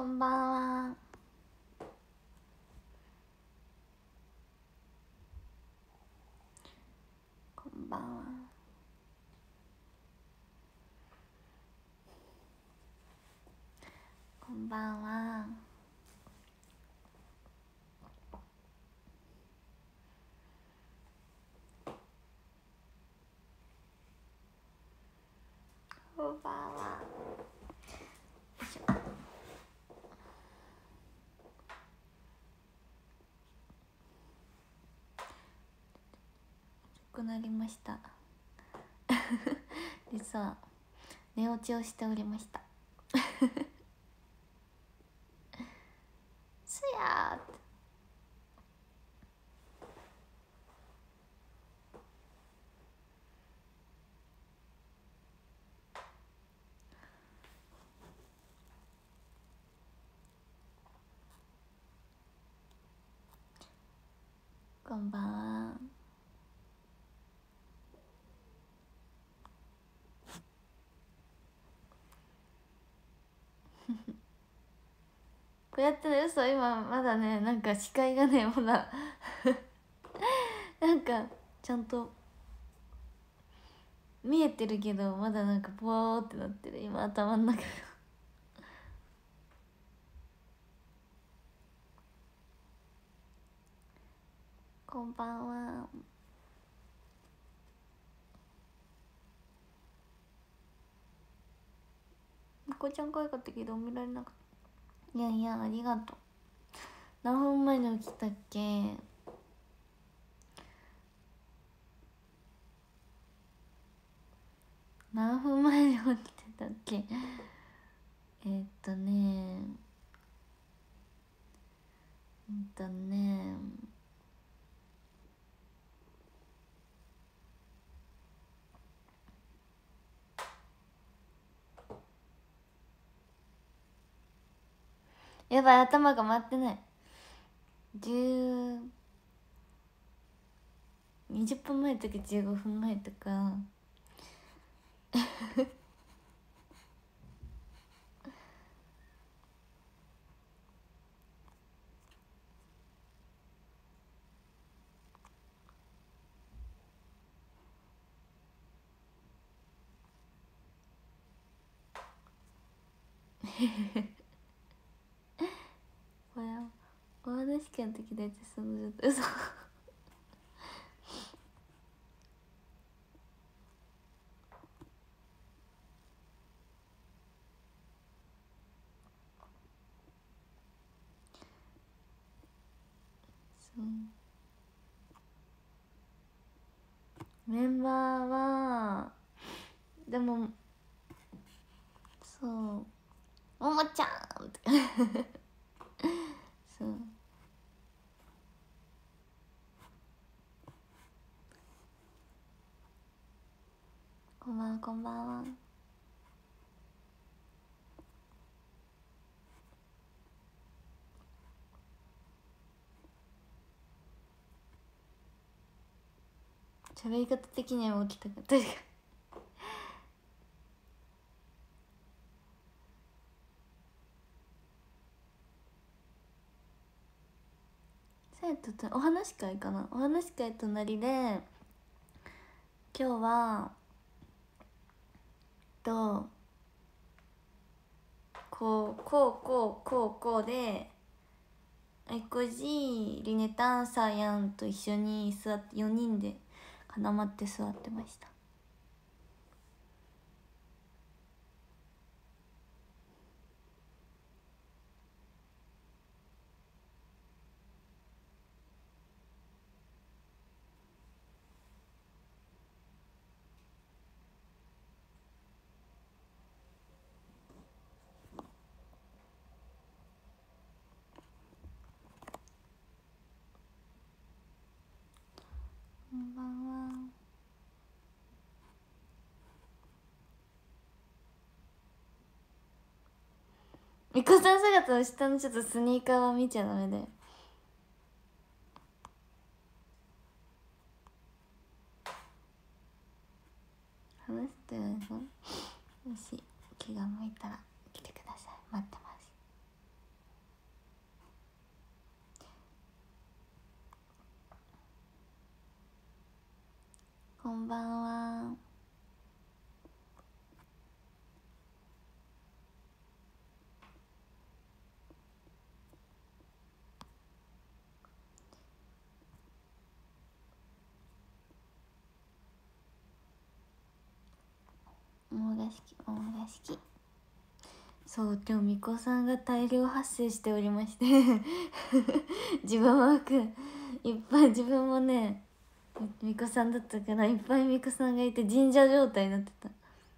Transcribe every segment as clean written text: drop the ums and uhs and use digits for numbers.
んばんは。こんばんは。こんばんは。こんばんは。よいしょ。遅くなりました実は寝落ちをしておりましたすやーって。こんばんは。こうやってね、嘘、今まだね、なんか視界がね、まだなんかちゃんと見えてるけど、まだなんかポワーってなってる、今頭の中がこんばんは。みこちゃん可愛かったけど見られなかった。いやいや、ありがとう。何分前に起きたっけ。何分前に起きてたっけ。えっとねやばい、頭が回ってない。20分前とか15分前とかこれお話し会の時大体その状態。嘘そうメンバーはでもそうももちゃんってそうこんばんは。こんばんは。喋り方的には起きたかった。生徒とお話し会かな。お話し会隣で今日はこうであいこじりねたんさやんと一緒に座って4人で固まって座ってました。こんばんは。みこさん姿の下のちょっとスニーカーは見ちゃダメだよ。話してないの。もし気が向いたら来てください。待ってます。 んばんは。桃が好き、桃が好き。そう今日みこさんが大量発生しておりまして自分枠いっぱい、自分もねみこさんだったからいっぱいみこさんがいて神社状態になってた。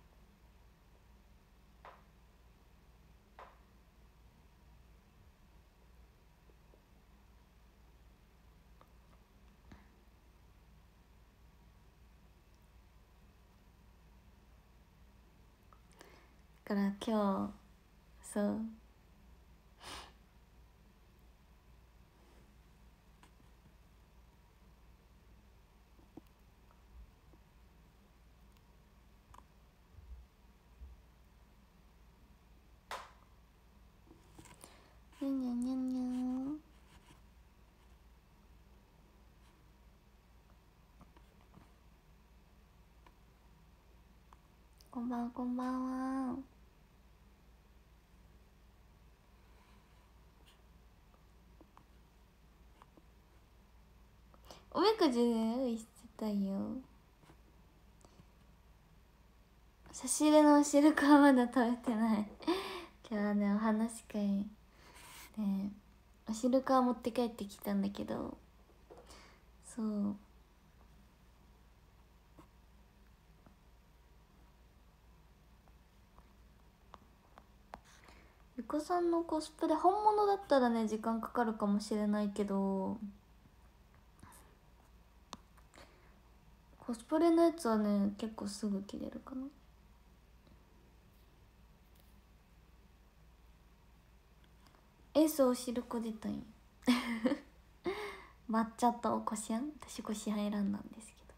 だから今日そうにゃにゃにゃにゃ。こんばんは、こんばんは。おみくじね用意してたよ。差し入れのお汁粉はまだ食べてない今日はねお話会でお汁粉持って帰ってきたんだけど、そうゆかさんのコスプレ本物だったらね時間かかるかもしれないけど、コスプレのやつはね結構すぐ着れるかな。エースお汁粉出たんよ抹茶とこしあん、私こしあん選んだんですけど、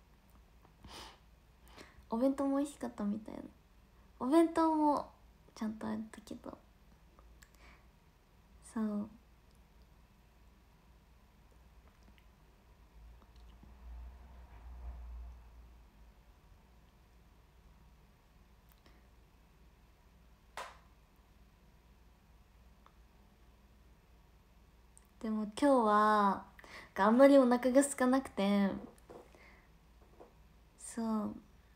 お弁当も美味しかったみたいな。お弁当もちゃんとあったけど、そうでも今日はあんまりお腹が空かなくて、そう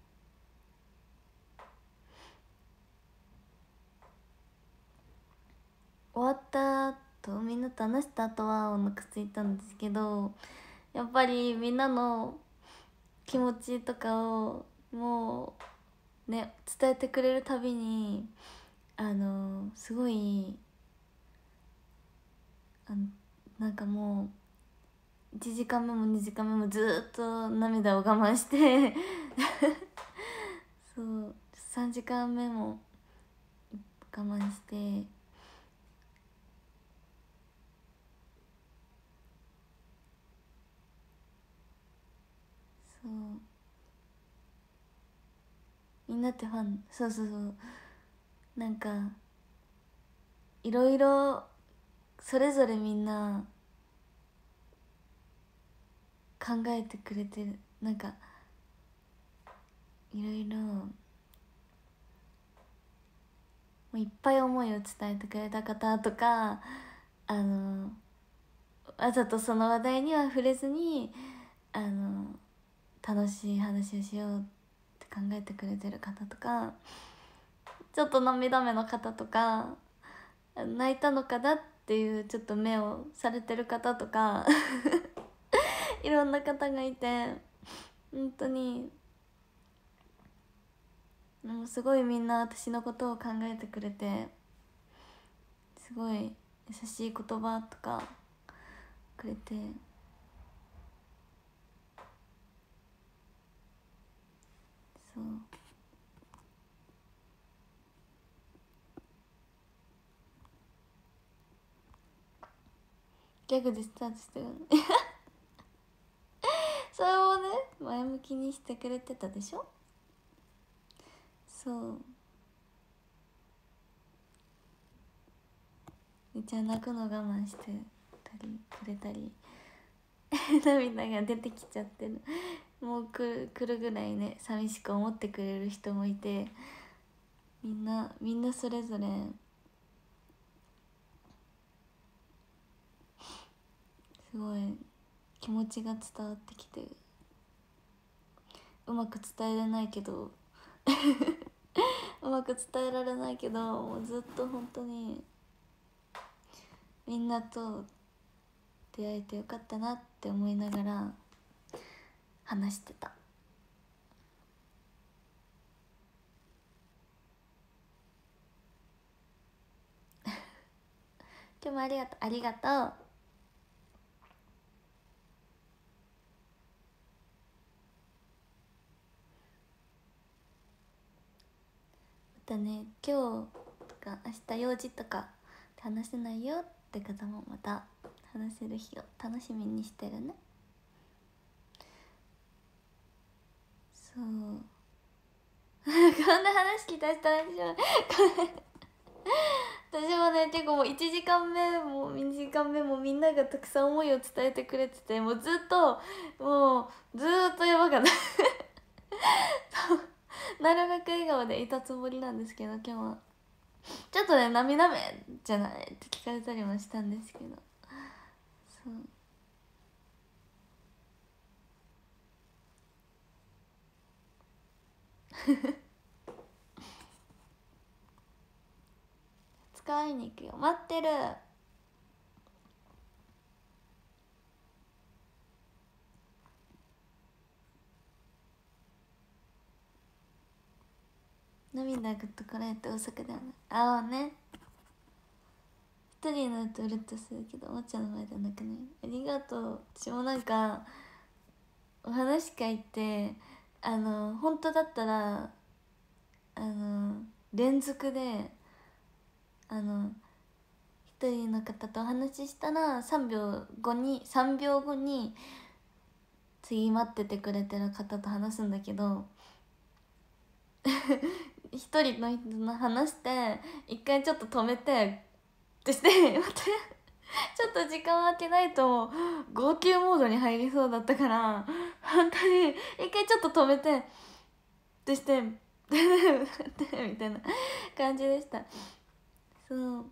終わった後みんなと話した後はお腹空いたんですけど、やっぱりみんなの気持ちとかをもうね伝えてくれるたびにすごいなんかもう1時間目も2時間目もずっと涙を我慢してそう3時間目も我慢して、そうみんなってファン、そうそうそう、なんかいろいろそれぞれみんな考えてくれてる、なんかいろいろもういっぱい思いを伝えてくれた方とか、わざとその話題には触れずに楽しい話をしようって考えてくれてる方とか、ちょっと涙目の方とか、泣いたのかなっていうちょっと目をされてる方とかいろんな方がいて、本当にもうすごいみんな私のことを考えてくれて、すごい優しい言葉とかくれて、そうギャグでスタートしてるのそれをね前向きにしてくれてたでしょ。そうめっちゃ泣くの我慢してたりくれたり涙が出てきちゃってるもう来るぐらいね寂しく思ってくれる人もいて、みんなそれぞれすごい気持ちが伝わってきて、うまく伝えれないけどうまく伝えられないけど、もうずっと本当にみんなと出会えてよかったなって思いながら話してた。今日もありがとう、ありがとう。またね、今日とか明日用事とか話せないよって方もまた話せる日を楽しみにしてるね。そうこんな話聞いた人は私もね、結構もう1時間目も2時間目もみんながたくさん思いを伝えてくれてて、もうずっとやばかったなるべく笑顔でいたつもりなんですけど、今日はちょっとね涙目じゃないって聞かれたりもしたんですけど、そう使いに行くよ、待ってる。涙ぐっとこらえて大阪ではない。ああね、一人になるとうるっとするけど、おもちゃの前では泣くね。ありがとう。私もなんかお話会って本当だったら連続で一人の方とお話ししたら3秒後に次待っててくれてる方と話すんだけど一人の人の話して一回ちょっと止めてってしてまたちょっと時間を空けないと号泣モードに入りそうだったから、本当に一回ちょっと止めてってしてみたいな感じでした。そう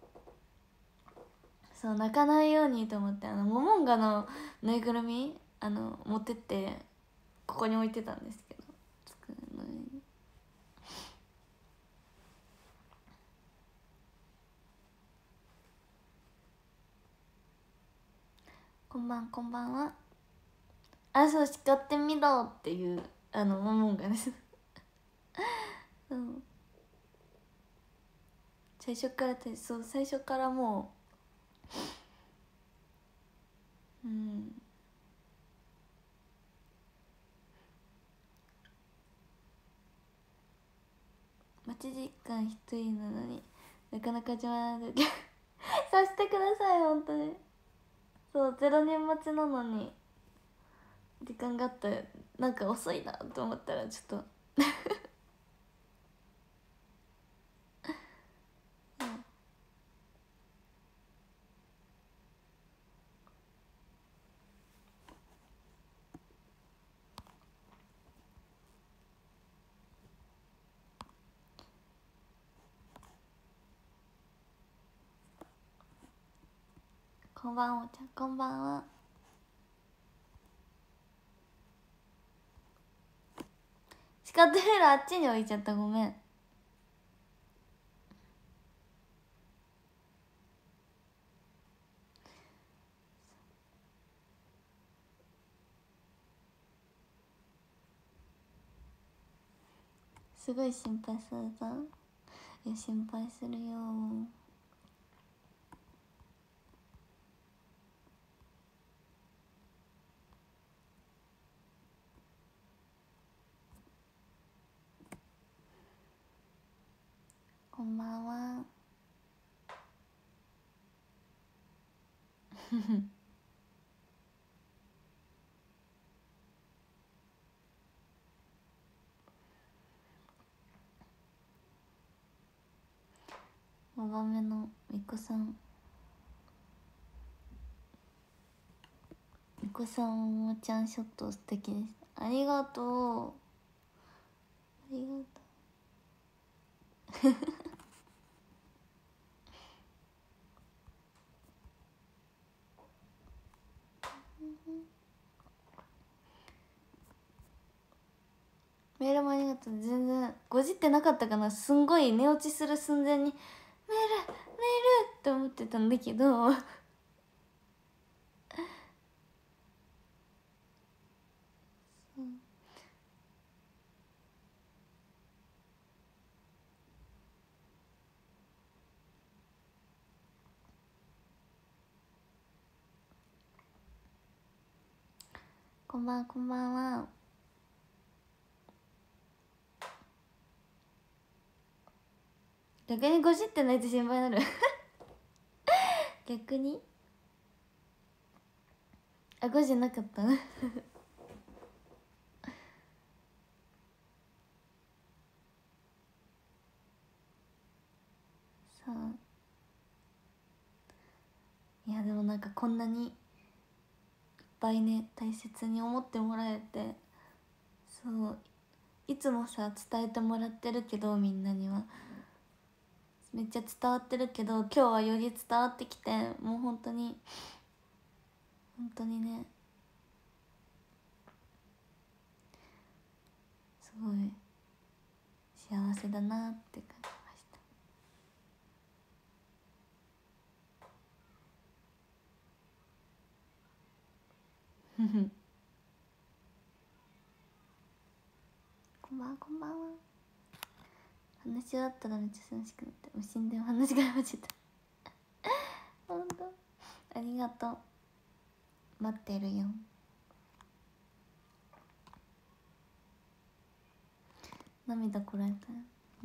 泣かないようにと思って、モモンガのぬいぐるみ持ってってここに置いてたんですけど、机の上に。こんばんは。そう、叱ってみろっていうモモンガですそう最初からも待ち時間一人なのになかなか始まらないさせてください本当に。そう0年待ちなのに時間があったらなんか遅いなと思ったらちょっとこんばんは、おちゃんこんばんは。仕方ないらあっちに置いちゃった、ごめん。すごい心配された。いや心配するよ。こんばんは5番目のみこさん、みこさんおちゃんショット素敵でした。 ありがとう、ありがとう。メールもありがとう。全然ごじってなかったかな。すんごい寝落ちする寸前にメールメールって思ってたんだけどこんばんは、こんばんは。逆にごじってないと心配になる逆に5時なかったそういやでもなんかこんなにいっぱいね大切に思ってもらえて、そういつもさ伝えてもらってるけど、みんなにはめっちゃ伝わってるけど、今日はより伝わってきて、もう本当に本当にね、すごい幸せだなって感じました。こんばんは、こんばんは。話し終わったらめっちゃ楽しくなって、もう死んでも話が始まっちゃった本当ありがとう、待ってるよ。涙こらえたよ。うん、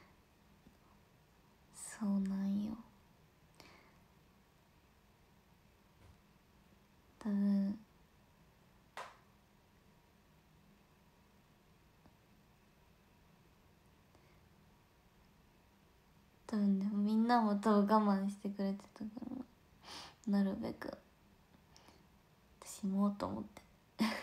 そうなんよ。多分でもみんなも多分我慢してくれてたから、なるべく私もと思って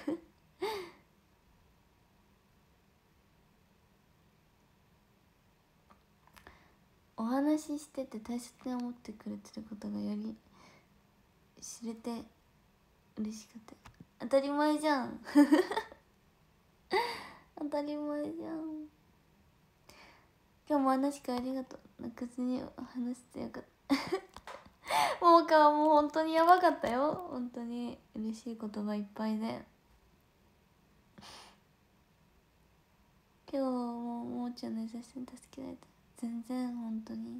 お話ししてて大切に思ってくれてることがより知れて嬉しかった。当たり前じゃん当たり前じゃん。今日も話しありがとう。泣かずに話してよかったももかはもう本当にやばかったよ。本当に嬉しい言葉いっぱいで、今日ももーちゃんの優しさに助けられた。全然本当に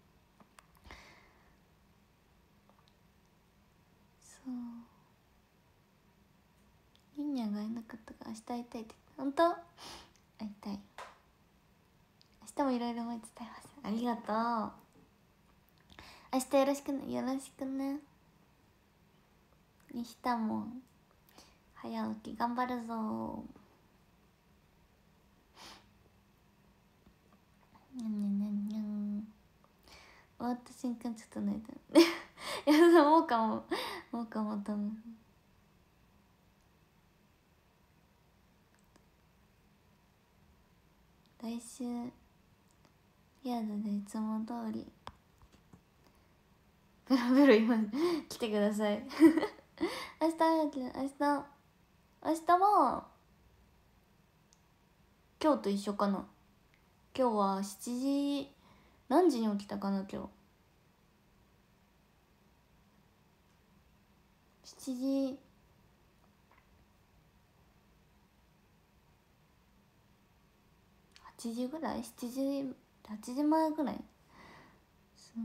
そう。ゆんにゃんが会えなかったから明日会いたいって本当会いたい。明日もいろいろ思い伝えます。ありがとう。明日よろしくね、よろしくね。にしたも早起き頑張るぞ。にゃんにゃんにゃんにゃん。終わった瞬間ちょっと泣いたいやもうかも多分来週リアルでいつも通りブラブラ今来てください明日も今日と一緒かな。今日は7時何時に起きたかな。今日7時8時ぐらい、8時前ぐらい。そう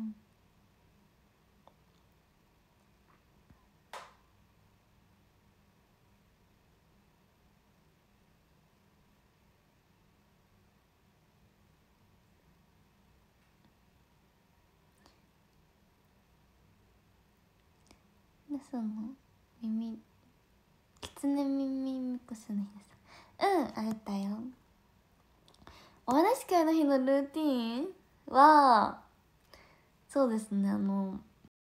皆さんのキツネ耳ミコスの日さん、会えたよ。お話し会の日のルーティンはそうですね、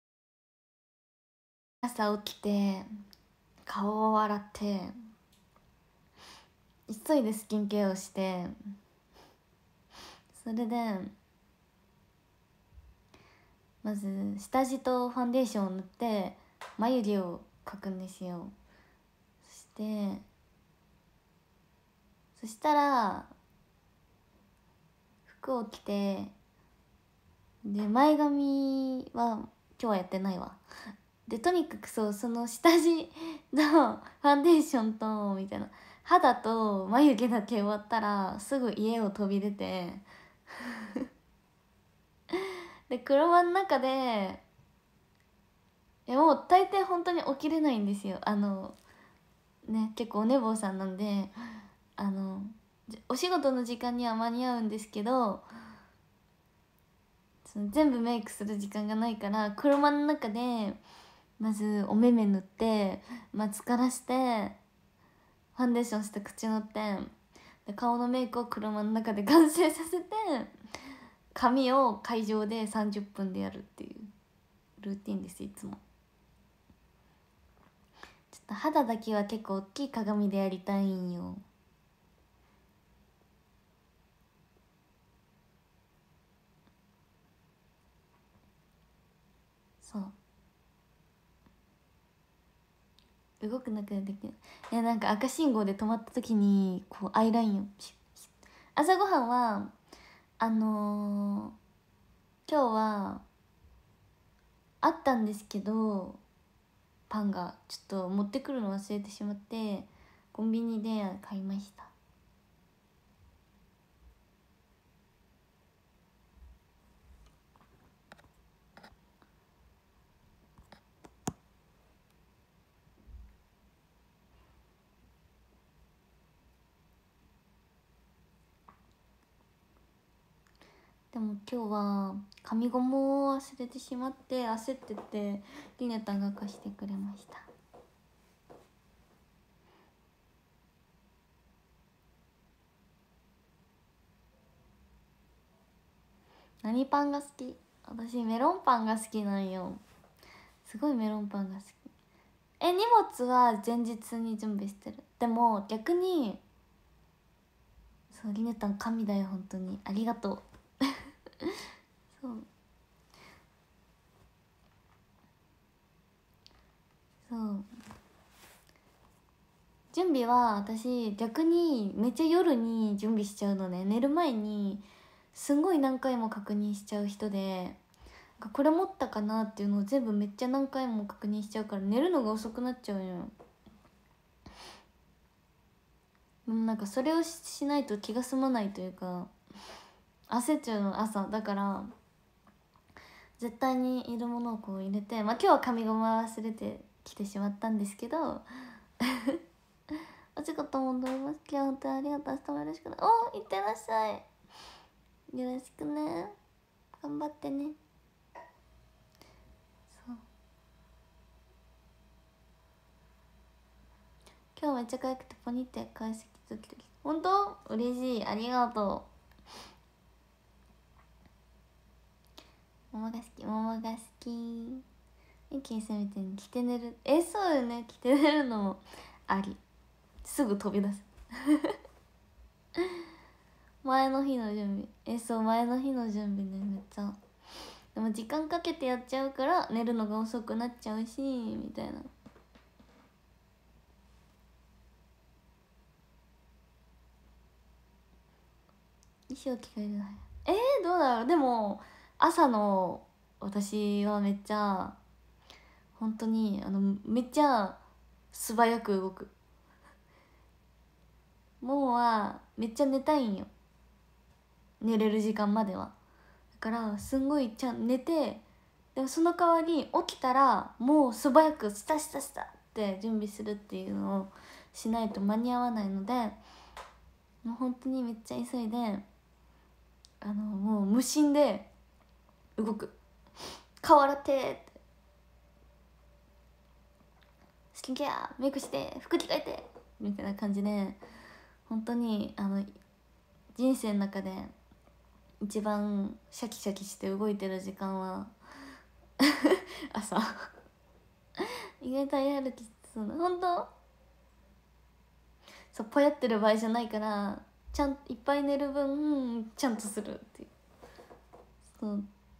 朝起きて顔を洗って急いでスキンケアをして、それでまず下地とファンデーションを塗って眉毛を描くんですよ。そしたら服を着て、で前髪は今日はやってないわ。でとにかくその下地のファンデーションとみたいな、肌と眉毛だけ終わったらすぐ家を飛び出てで車の中で、もう大抵本当に起きれないんですよ。結構お寝坊さんなんで、お仕事の時間には間に合うんですけど、その全部メイクする時間がないから、車の中でまずお目目塗って、マスカラして、ファンデーションして、口塗って、で顔のメイクを車の中で完成させて、髪を会場で30分でやるっていうルーティンです。いつもちょっと肌だけは結構大きい鏡でやりたいんよ。そう動くなくできる。なんか赤信号で止まった時にこうアイラインをピュッピュッ。朝ごはんは今日はあったんですけど、パンがちょっと持ってくるの忘れてしまってコンビニで買いました。でも今日は紙ゴムを忘れてしまって焦ってて、リネタンが貸してくれました。何パンが好き？私メロンパンが好きなんよ。すごいメロンパンが好き。荷物は前日に準備してる。でも逆にそう、リネタン神だよ、本当にありがとうそうそう準備は私逆にめっちゃ夜に準備しちゃうのね。寝る前にすんごい何回も確認しちゃう人で、これ持ったかなっていうのを全部めっちゃ何回も確認しちゃうから寝るのが遅くなっちゃうよ。でもなんかそれをしないと気が済まないというか、焦っちゃうの朝だから、絶対にいるものをこう入れて、まあ今日は紙ゴムは忘れてきてしまったんですけどお仕事戻ります。今日本当にありがとう。明日もよろしくね。いってらっしゃい。よろしくね。頑張ってね。そう今日めっちゃ可愛くてポニって返してきた時、本当嬉しい、ありがとう。桃が好き、桃が好き。一気に攻めて着て寝る。そうよね、着て寝るのもあり。すぐ飛び出す前の日の準備。そう、前の日の準備ね、めっちゃ。でも時間かけてやっちゃうから寝るのが遅くなっちゃうしみたいな。衣装着替えるのどうだろう。でも朝の私はめっちゃ本当にめっちゃ素早く動く。もうはめっちゃ寝たいんよ、寝れる時間までは。だからすんごい寝て、でもその代わり起きたらもう素早くスタスタスタって準備するっていうのをしないと間に合わないので、もう本当にめっちゃ急いでもう無心で動く。顔洗ってってスキンケアメイクして服着替えてみたいな感じで、本当に人生の中で一番シャキシャキして動いてる時間は朝意外とやる気そうな。本当そうぽやってる場合じゃないから、ちゃんいっぱい寝る分ちゃんとするっていう。そう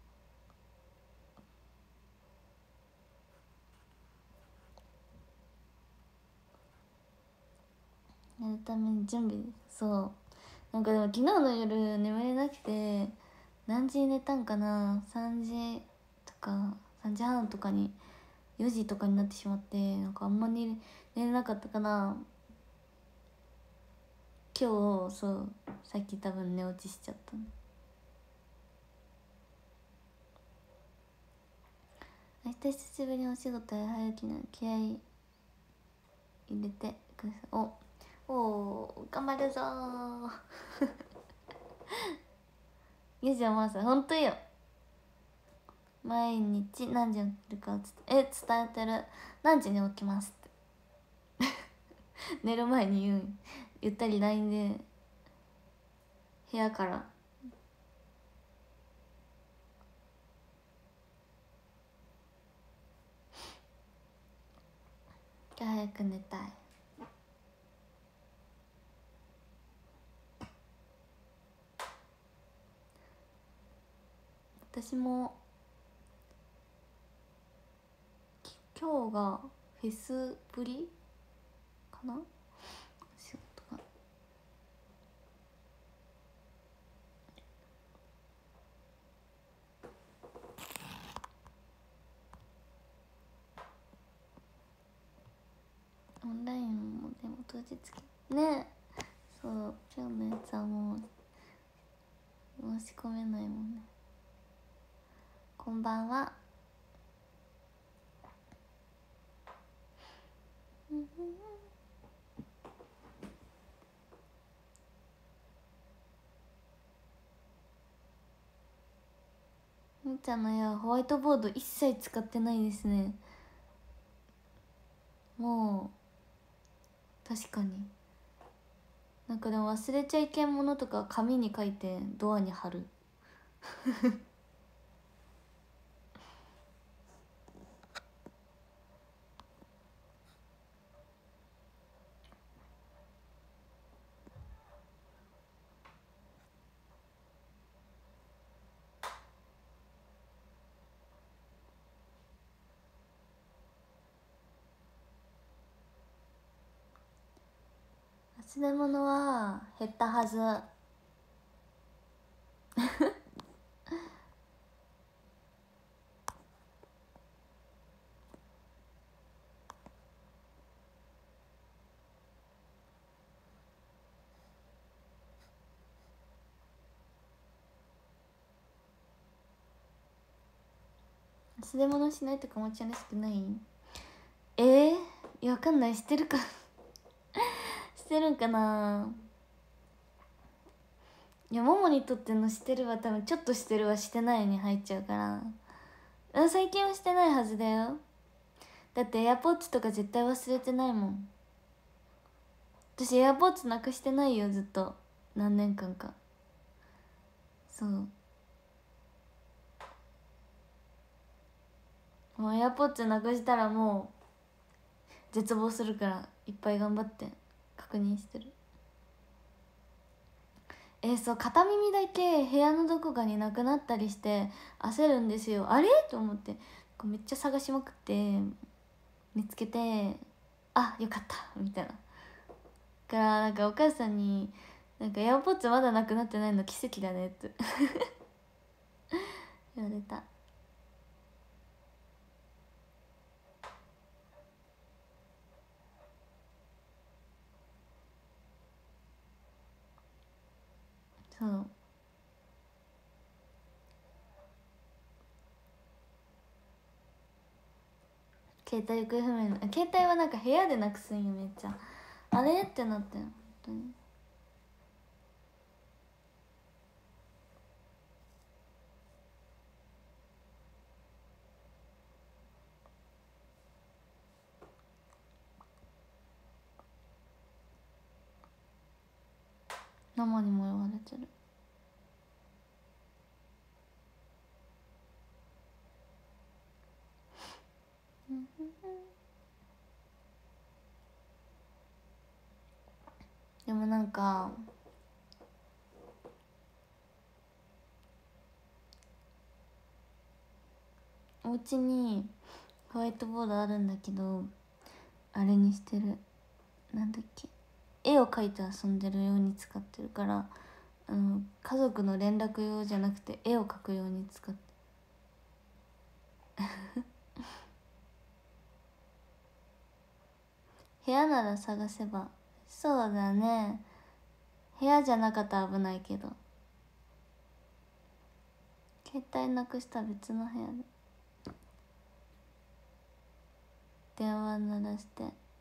やるために準備。そうなんかでも昨日の夜眠れなくて、何時に寝たんかな、3時とか3時半とかに、4時とかになってしまって、なんかあんまり寝れなかったかな。今日そうさっき多分寝落ちしちゃったの。明日久しぶりにお仕事や早起きな気合い入れてください。お頑張るぞーゆうじゃまさんほんとよ。毎日何時に起きるかっつって、伝えてる。何時に起きますって寝る前に言ったり LINE で部屋から今日早く寝たい。私も今日がフェスぶりかな、仕事が。オンラインもでも当日ね。そう今日のやつはもう申し込めないもんね。こんばんは。みーちゃんの絵はホワイトボード一切使ってないですね。もう確かになんかでも忘れちゃいけんものとか紙に書いてドアに貼る忘れ物は減ったはず。忘れ物しないとか持ちらしくない。いやわかんない。してるかしてるんかな。いやももにとってのしてるは多分ちょっとしてるはしてないに入っちゃうから、最近はしてないはずだよ。だってエアポッツとか絶対忘れてないもん。私エアポッツなくしてないよずっと、何年間か。そうもうエアポッツなくしたらもう絶望するからいっぱい頑張って確認してる。そう片耳だけ部屋のどこかになくなったりして焦るんですよ。あれと思ってめっちゃ探しまくって見つけて、あよかったみたいな。からなんかお母さんになんかエアポッツまだなくなってないの奇跡だねって言われた。そう携帯行方不明の携帯はなんか部屋でなくすんよ。めっちゃあれってなってん本当に。ママにも言われてる。 もなんかお家にホワイトボードあるんだけど、あれにしてる、なんだっけ、絵を描いて遊んでるように使ってるから、家族の連絡用じゃなくて絵を描くように使って部屋なら探せば。そうだね、部屋じゃなかったら危ないけど、携帯なくしたら別の部屋で電話鳴らして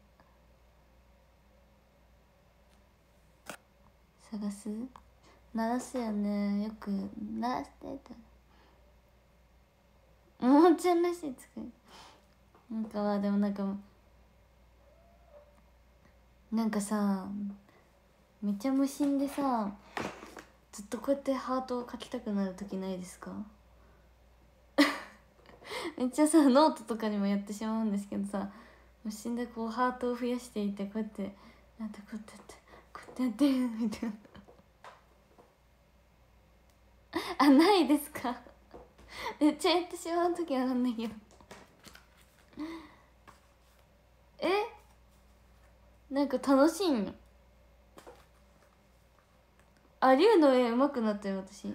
探す。鳴らすよね、よく鳴らしてってもうちゃんらしい作り。なんかはでもなんかさ、めっちゃ無心でさ、ずっとこうやってハートを描きたくなる時ないですか？めっちゃさ、ノートとかにもやってしまうんですけどさ、無心でこうハートを増やしていて、こうやってなんてこうやってやってこうやってやってみたいなあ、ないですか？めっちゃやってしまう時あるんだけどなんか楽しいんよ。あ、龍の絵上手くなったよ私。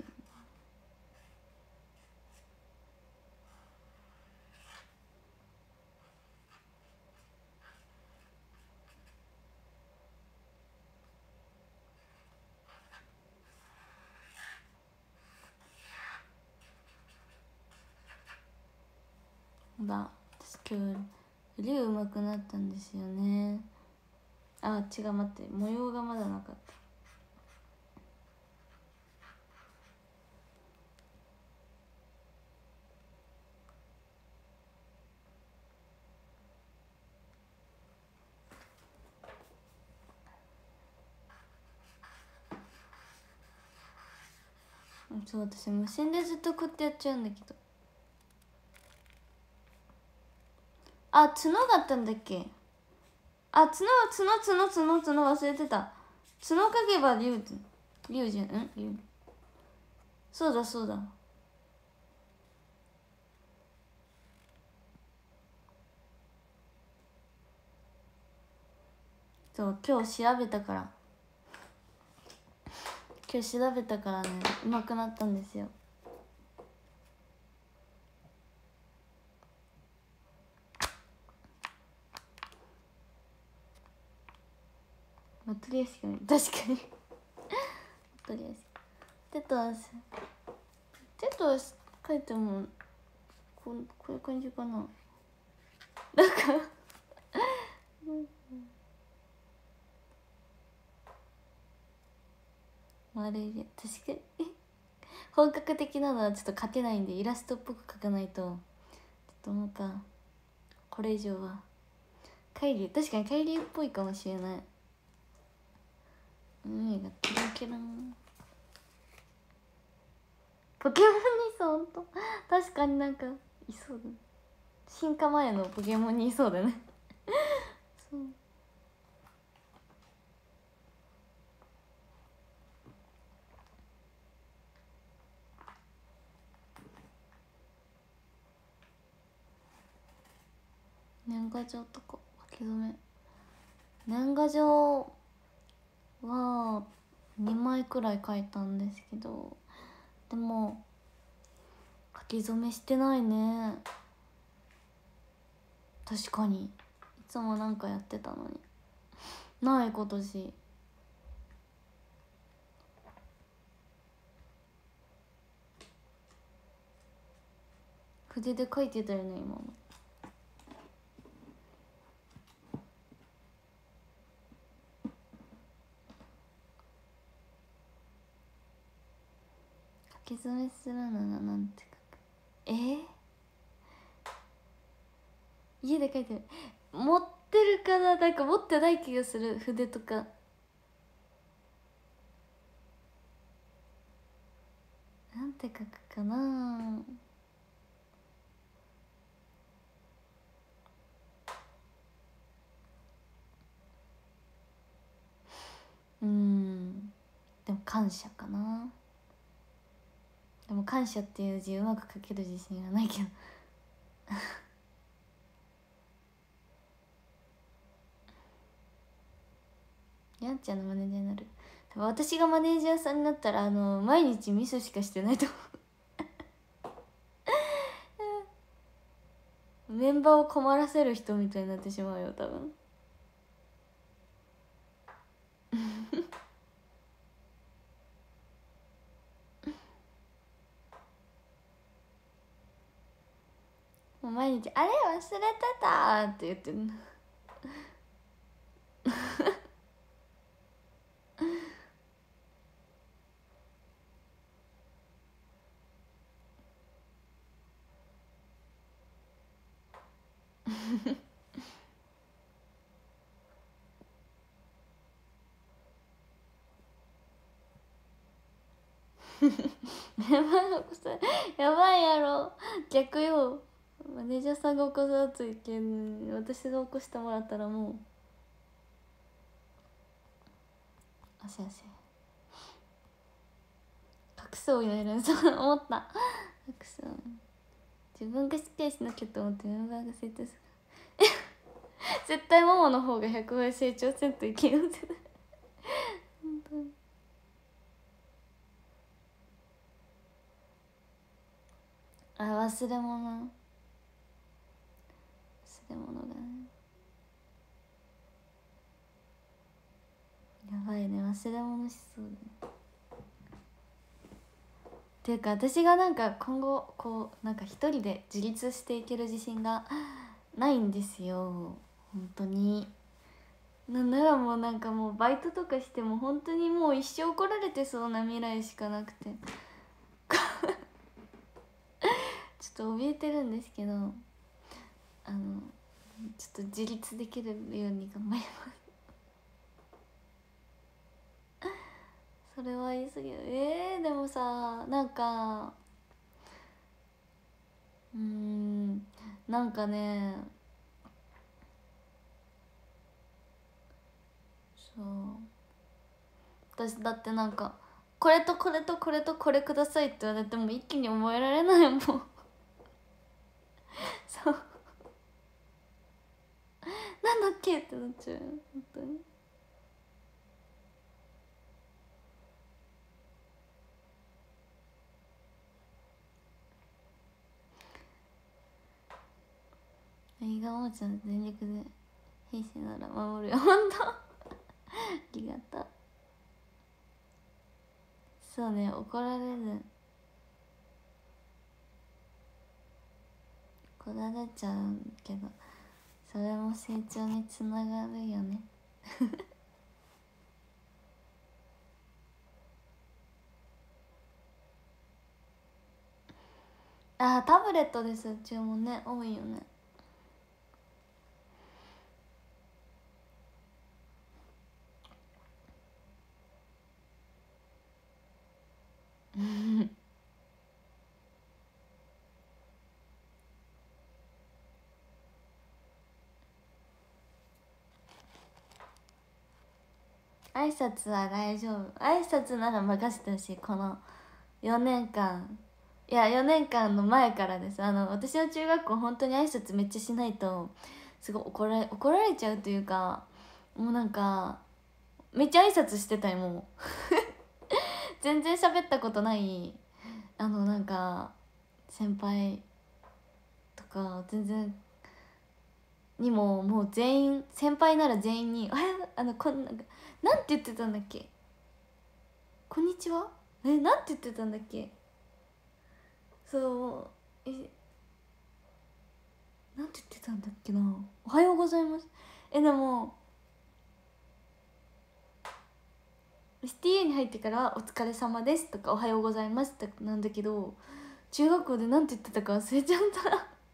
だ、私今日龍上手くなったんですよね。あ、違う、待って、模様がまだなかった。そう、私無心でずっとこうやってやっちゃうんだけど。あ、角があったんだっけ？あ、角忘れてた。角かけば龍じゃん、龍。そうだそうだ。そう、今日調べたから。今日調べたからね、上手くなったんですよ。わかりやすくない？確かにわかりやすい。手と足書いてもこういう感じかな。なんか丸いで、確かに本格的なのはちょっと描けないんで、イラストっぽく描かないとちょっとなんかこれ以上は。海流、確かに海流っぽいかもしれない。海がキラキラン。ポケモンにそう、ほんと確かになんかいそうだね。進化前のポケモンにいそうだねそう、年賀状とか書き初め、年賀状は2枚くらい書いたんですけど、でも書き初めしてないね。確かにいつもなんかやってたのにない今年。筆で書いてたよね今も。書き初めするならなんて書く？家で書いてる。持ってるかな、なんか持ってない気がする、筆とか。なんて書くかな。 感謝かな。でも感謝っていう字うまく書ける自信はないけどやんちゃんのマネージャーになる。多分私がマネージャーさんになったら毎日ミスしかしてないと思うメンバーを困らせる人みたいになってしまうよ多分もう毎日「あれ忘れてた」って言ってるやばいお子さんやばいやろ逆よ。マネージャーさんが起こすやついけん私が起こしてもらったらもう汗汗隠そうやるそう思った隠そう自分がしっかりしなきゃと思ってメンバーが成長する絶対ママの方が100倍成長せんといけん本当に忘れ物がねやばいね忘れ物しそうだね。っていうか私がなんか今後こうなんか一人で自立していける自信がないんですよ本当に。なんならもうなんかもうバイトとかしても本当にもう一生怒られてそうな未来しかなくてちょっと怯えてるんですけどちょっと自立できるように頑張りますそれは言い過ぎる。でもさなんかなんかねそう私だってなんかこれとこれとこれとこれくださいって言われても一気に覚えられないもんそうなんだっけってなっちゃう本当に。映画おもちゃん全力で兵士なら守るよ本当ありがとう。そうね怒られちゃうけどそれも成長につながるよねタブレットです注文ね多いよね挨拶は大丈夫。挨拶なら任せてほしい。この4年間いや4年間の前からです。私の中学校本当に挨拶めっちゃしないとすごい怒られちゃうというかもうなんかめっちゃ挨拶してたよもう全然喋ったことないなんか先輩とか全然にももう全員先輩なら全員に「なんて言ってたんだっけこんにちはなんて言ってたんだっけそうなんて言ってたんだっけなおはようございますでも STA に入ってから「お疲れ様です」とか「おはようございます」とかなんだけど中学校でなんて言ってたか忘れちゃった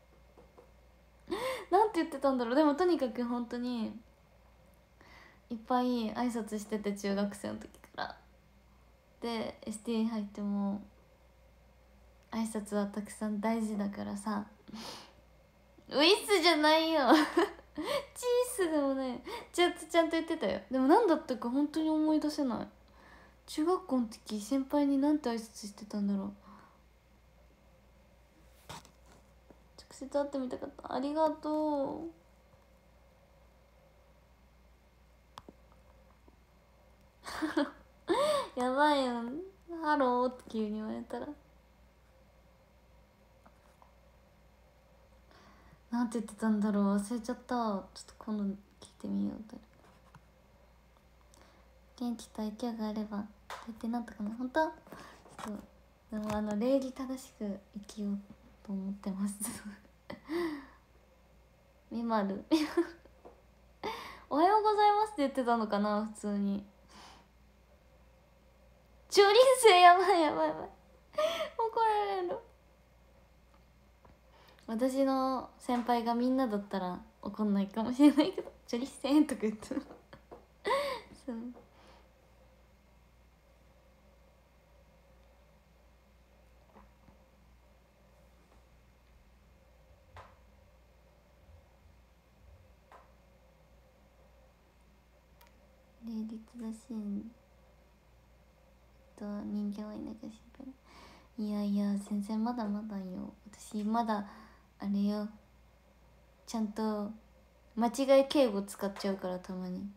なんて言ってたんだろう。でもとにかく本当にいっぱい挨拶してて中学生の時からで STA に入っても挨拶はたくさん大事だからさウィスじゃないよチースでもねちゃんと言ってたよ。でも何だったか本当に思い出せない。 中学校の時先輩になんて挨拶してたんだろう。直接会ってみたかった。ありがとうやばいよ、ハローって急に言われたら。なんて言ってたんだろう、忘れちゃった。ちょっと今度聞いてみよう。元気と愛嬌があれば大抵なんとかな。本当？そう。でも礼儀正しく生きようと思ってますみまるおはようございますって言ってたのかな、普通に。中輪生、やばいやばいやばい怒られる。私の先輩がみんなだったら怒んないかもしれないけど、中輪生とか言ってるそう。礼儀正しいと人間はいないか心配。いやいや全然まだまだよ。私まだあれよ、ちゃんと間違い敬語使っちゃうから、たまに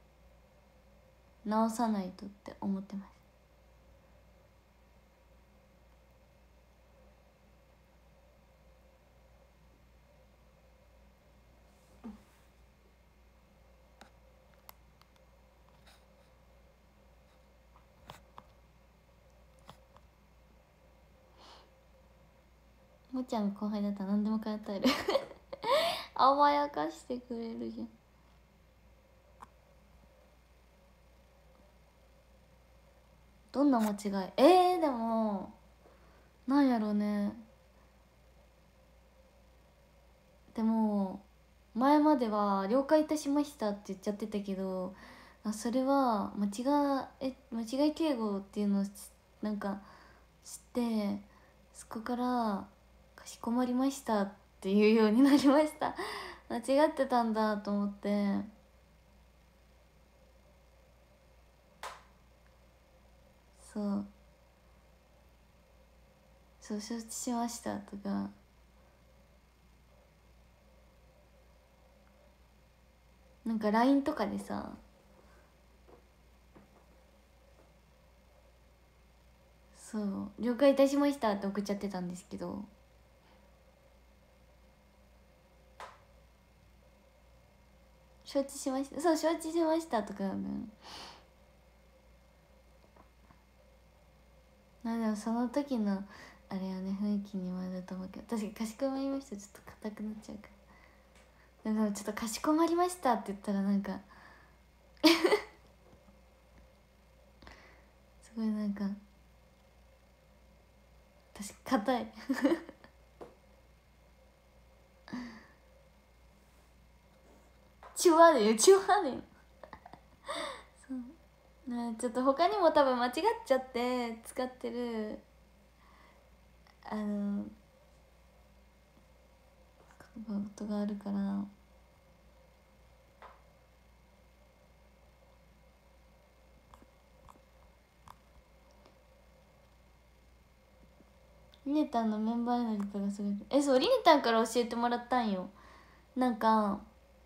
直さないとって思ってます。もちゃん後輩だったら何でも答える甘やかしてくれるじゃん。どんな間違い？でもなんやろうね。でも前までは「了解いたしました」って言っちゃってたけど、それは間違い敬語っていうのをなんか知って、そこから「かしこまりました」っていうようになりました間違ってたんだと思って。そうそう、承知しましたとか。なんか LINE とかでさ、そう「了解いたしました」って送っちゃってたんですけど、承知しました、そう承知しましたとかね。まあでもその時のあれはね、雰囲気にもあると思うけど、確かに「かしこまりました」ちょっと硬くなっちゃうから。でもちょっと「かしこまりました」って言ったらなんかすごいなんか私硬いチュワでよ、チュワでよそうね、ちょっと他にも多分間違っちゃって使ってることがあるから。リネタンのメンバーへのリプがすごい。そう、リネタンから教えてもらったんよ。なんか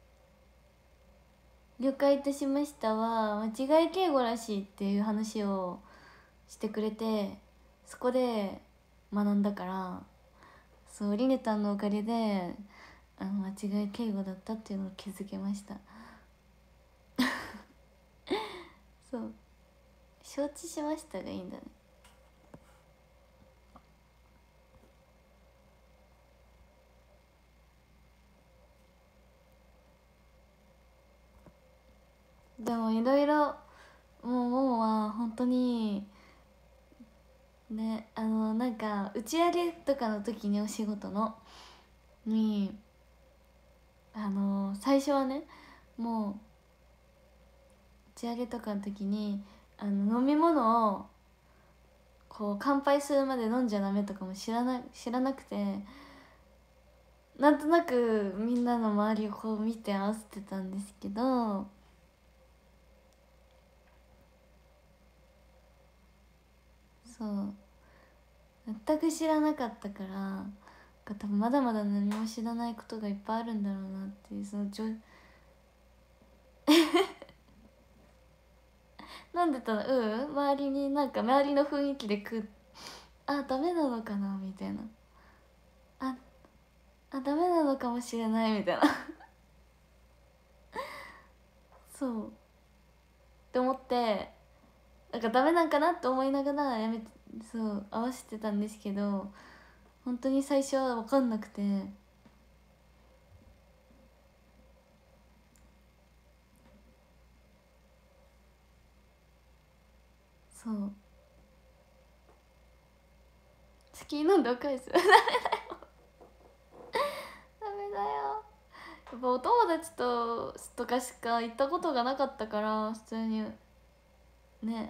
「了解いたしました」は間違い敬語らしいっていう話をしてくれて、そこで学んだから、そうリネタンのおかげで間違い敬語だったっていうのを気づけましたそう承知しましたがいいんだね。でもいろいろもうは本当にね、なんか打ち上げとかの時にお仕事のに最初はね、もう打ち上げとかの時に飲み物をこう乾杯するまで飲んじゃダメとかも知らなくて、なんとなくみんなの周りをこう見て合わせてたんですけど、 そう全く知らなかったから、多分まだまだ何も知らないことがいっぱいあるんだろうなっていう、そのなんでたら周りになんか周りの雰囲気でダメなのかなみたいな、あダメなのかもしれないみたいなそうって思って、なんかダメなんかなって思いながらそう合わせてたんですけど、本当に最初は分かんなくて、そう先に飲んでお返すダメだよ。やっぱお友達とかしか行ったことがなかったから、普通にね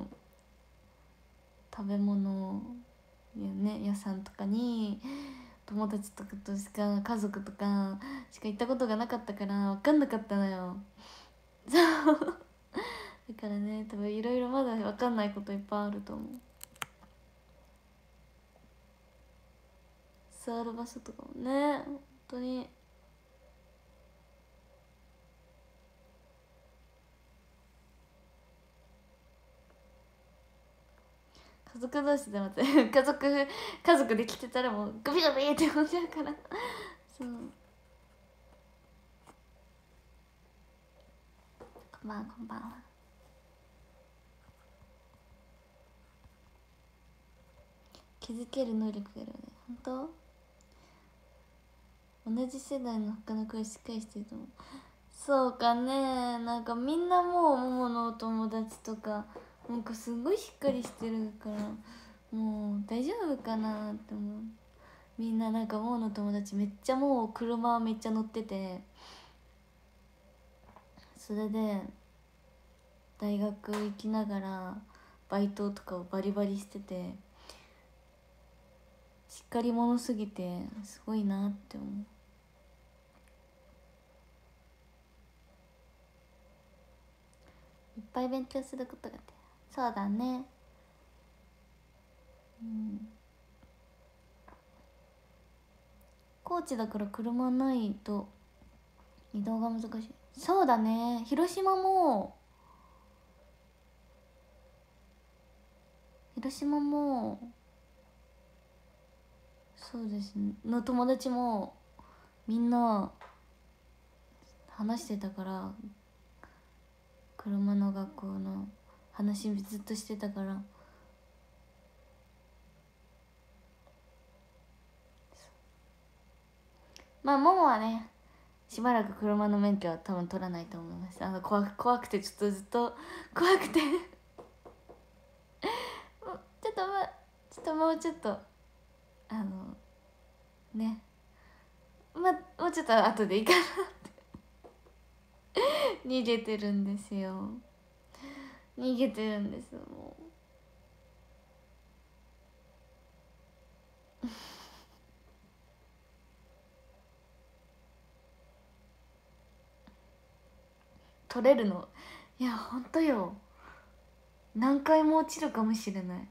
食べ物屋さんとかに友達とかとしか家族とかしか行ったことがなかったから分かんなかったのよ。そうだからね、多分いろいろまだ分かんないこといっぱいあると思う。座る場所とかもね、本当に家族同士でまた家族で来てたらもうグビグビって思っちゃうからそう、こんばんはこんばんは。気づける能力があるよね、本当。同じ世代の他の声しっかりしてると思う。そうかね、なんかみんなもうもものお友達とかなんかすごいしっかりしてるから、もう大丈夫かなって思う。みんななんかもうの友達めっちゃもう車めっちゃ乗ってて、それで大学行きながらバイトとかをバリバリしてて、しっかり者すぎてすごいなって思う。いっぱい勉強することがあって、そうだね。高知だから車ないと移動が難しい。そうだね、広島もそうですねの友達もみんな話してたから、車の学校の話ずっとしてたから。まあももはねしばらく車の免許は多分取らないと思います。怖くてちょっとずっと怖くてちょっともうちょっとねもうちょっと後でいいかなって逃げてるんですよ。逃げてるんですもう取れるの、いやほんとよ、何回も落ちるかもしれない。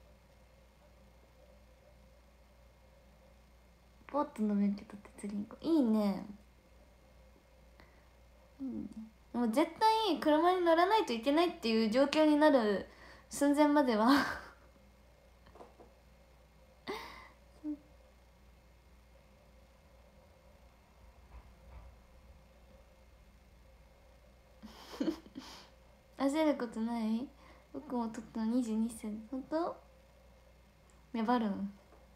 ボートの免許取って釣りに行こう、いいね。でも絶対車に乗らないといけないっていう状況になる寸前までは焦ることない。僕も取ったの22歳。本当粘るん。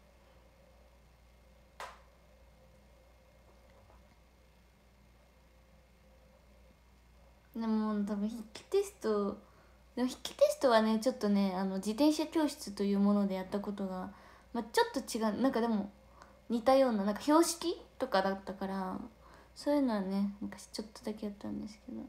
でも多分筆記テスト、でも筆記テストはねちょっとね自転車教室というものでやったことが、ちょっと違う、なんかでも似たような、なんか標識とかだったから、そういうのはね昔ちょっとだけやったんですけど。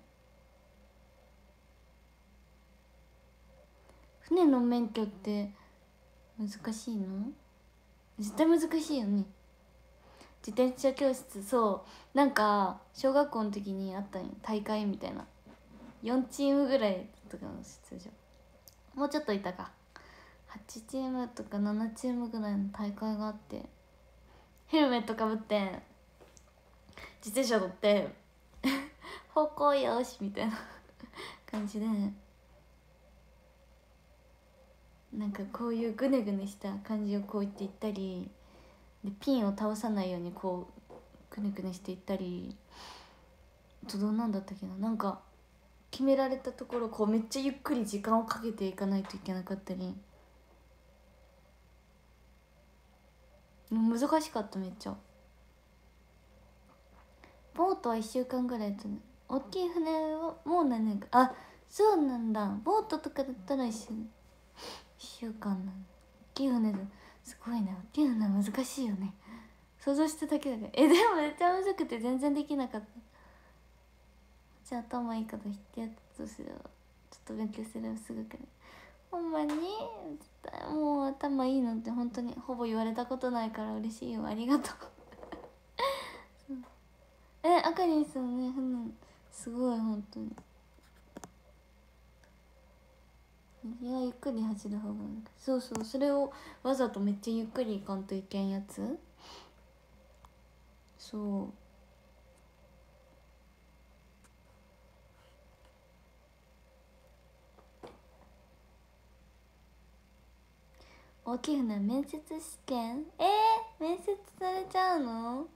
船の免許って難しいの？絶対難しいよね。自転車教室、そうなんか小学校の時にあったんよ、大会みたいな。4チームぐらいとかの出場、もうちょっといたか、 8チームとか7チームぐらいの大会があって、ヘルメットかぶって自転車乗って方向よしみたいな感じで、なんかこういうグネグネした感じをこう言っていったりで、ピンを倒さないようにこうグネグネしていったり、あとどんなんだったっけな、なんか決められたところこうめっちゃゆっくり時間をかけていかないといけなかったり、難しかった。めっちゃボートは1週間ぐらいやったね。大きい船はもう何年か。あ、そうなんだ。ボートとかだったら1週間なの。大きい船ですごいね。大きい船難しいよね。想像しただけだから。でもめっちゃむずくて全然できなかった。じゃあ頭いい方言ってやったとすれば、ちょっと勉強すればすぐくらい。ほんまにもう頭いいなんて本当にほぼ言われたことないから嬉しいよ。ありがとうあかりんさんね、すごい本当に。いや、ゆっくり走る方がいい。そうそう、それをわざとめっちゃゆっくりいかんといけんやつ。そう大きい船面接試験、面接されちゃうの？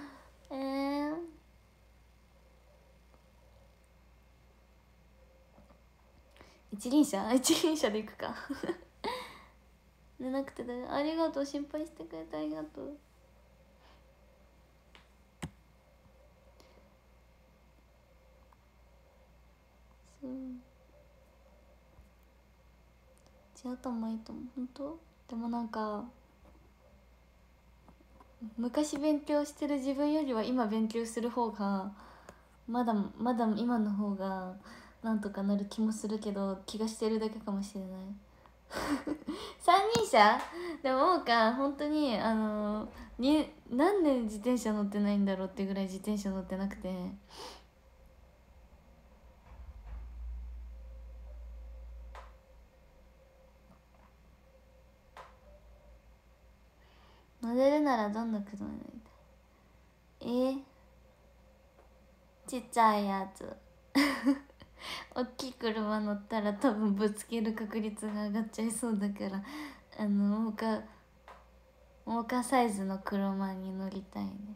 一輪車で行くか寝なくて大丈夫。ありがとう、心配してくれてありがとう。そう違ったもいいと思う。本当？でもなんか昔勉強してる自分よりは今勉強する方がまだ今の方がなんとかなる気もするけど、気がしてるだけかもしれない三輪車でももうか本当に何年自転車乗ってないんだろうってぐらい自転車乗ってなくて、乗れるならどんな車に乗りたい？ちっちゃいやつ大きい車乗ったら多分ぶつける確率が上がっちゃいそうだから、モーカーサイズの車に乗りたいんです。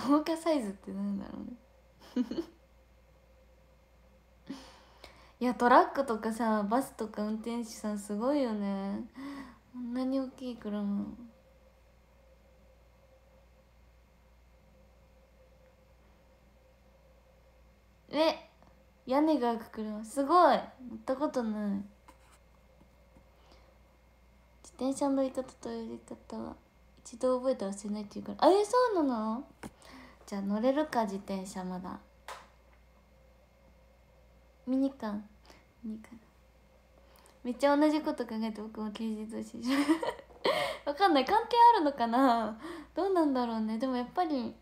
モーカーサイズってなんだろうねいやトラックとかさ、バスとか運転手さんすごいよね。こんなに大きい車。屋根が開く車すごい。乗ったことない。自転車の乗り方とやり方は一度覚えたら忘れないっていうから。そうなの？じゃあ乗れるか自転車。まだミニカーめっちゃ同じこと考えて、僕も軽自動車わかんない、関係あるのかな、どうなんだろうね。でもやっぱり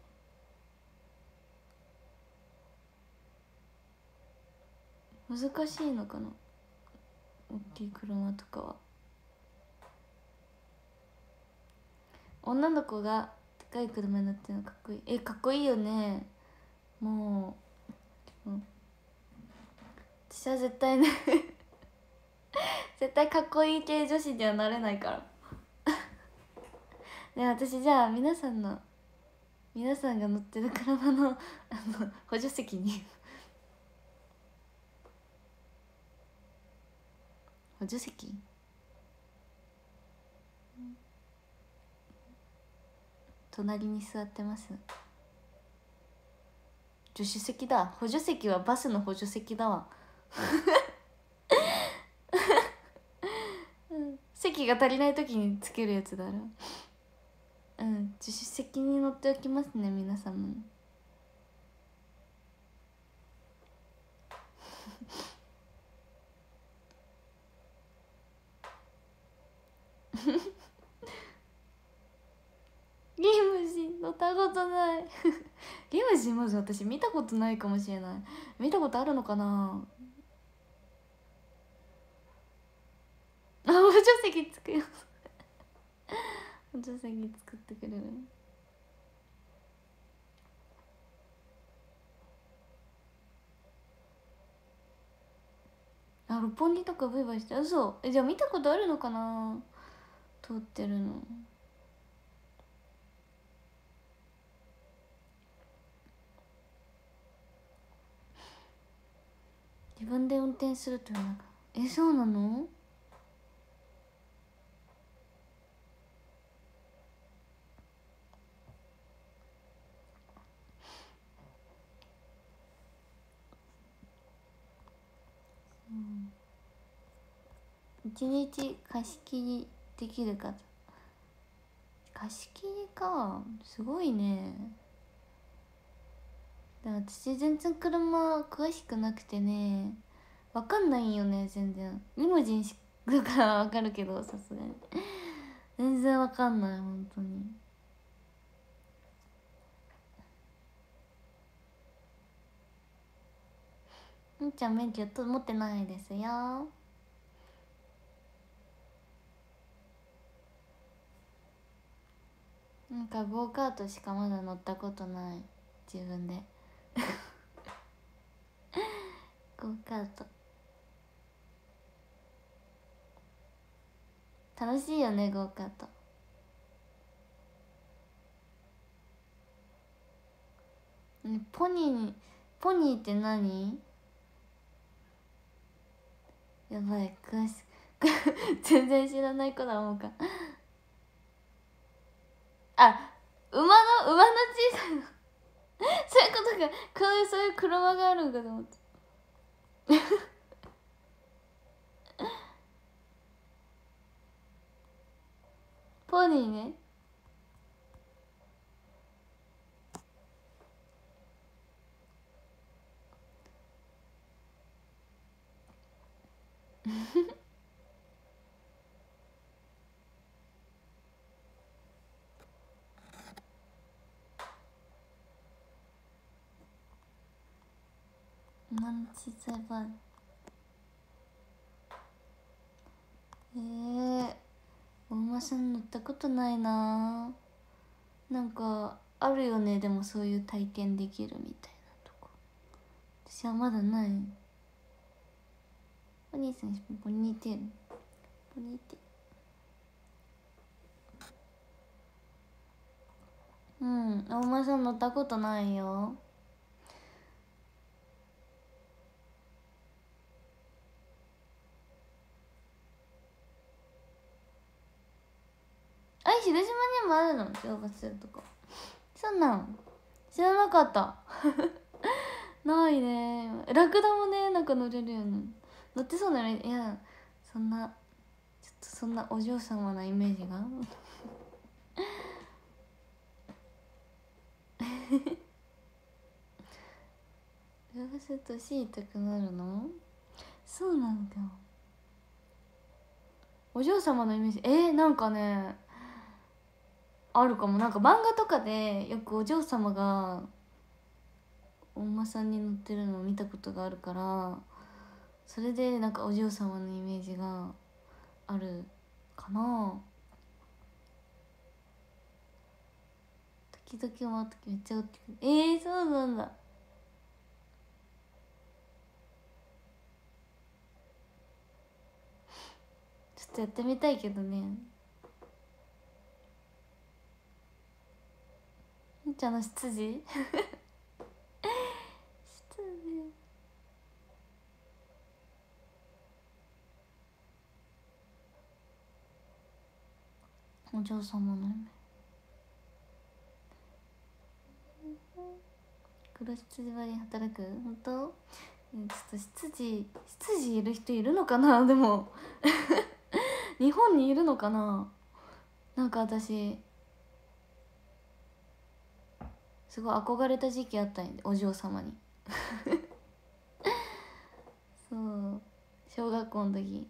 難しいのかな、大きい車とかは。女の子が高い車に乗ってるのかっこいい。かっこいいよね。もう、私は絶対ね絶対かっこいい系女子にはなれないからで、私じゃあ皆さんが乗ってる車の補助席に補助席隣に座ってます。助手席だ。補助席はバスの補助席だわ席が足りない時につけるやつだろ。助手席に乗っておきますね、皆さんもリムジン乗ったことないリムジンまず私見たことないかもしれない。見たことあるのかな。 席つくよ補助席作ってくれる。あ、六本木とかバイバイして、嘘。じゃあ見たことあるのかな、通ってるの。自分で運転するというのか。そうなの？一日貸し切りできるか。貸し切りか、すごいね。で私全然車詳しくなくてね、わかんないんよね全然。リムジンだからわかるけど、さすがに全然わかんない本当に。んちゃん免許持ってないですよ。なんかゴーカートしかまだ乗ったことない、自分でゴーカート楽しいよね、ゴーカート。ポニーって何？やばい、詳しく全然知らない子だもんか。あ、馬の小さいのそういうことか。そういう車があるんかと思ってポニーね。馬の小さいバー。お馬さん乗ったことないな。なんかあるよね、でもそういう体験できるみたいなとこ。私はまだない。お兄さんポニーテール、ポニーテール。お馬さん乗ったことないよ。広島にもあるの、乗馬するとこ。そんなん知らなかったないね。ラクダもね、なんか乗れるよね。乗ってそうだね。いや、そんなちょっとそんなお嬢様なイメージが動画すると足痛くなるの？そうなんだ。お嬢様のイメージ、なんかね、あるかも。なんか漫画とかでよくお嬢様がお馬さんに乗ってるのを見たことがあるから、それでなんかお嬢様のイメージがあるかな。時々回ってめっちゃ大きく、そうなんだ。ちょっとやってみたいけどね。みーちゃんの執事お嬢様の夢。黒羊場に働く？本当？ちょっと執事いる人いるのかなでも日本にいるのかな。なんか私すごい憧れた時期あったんで、お嬢様にそう小学校の時。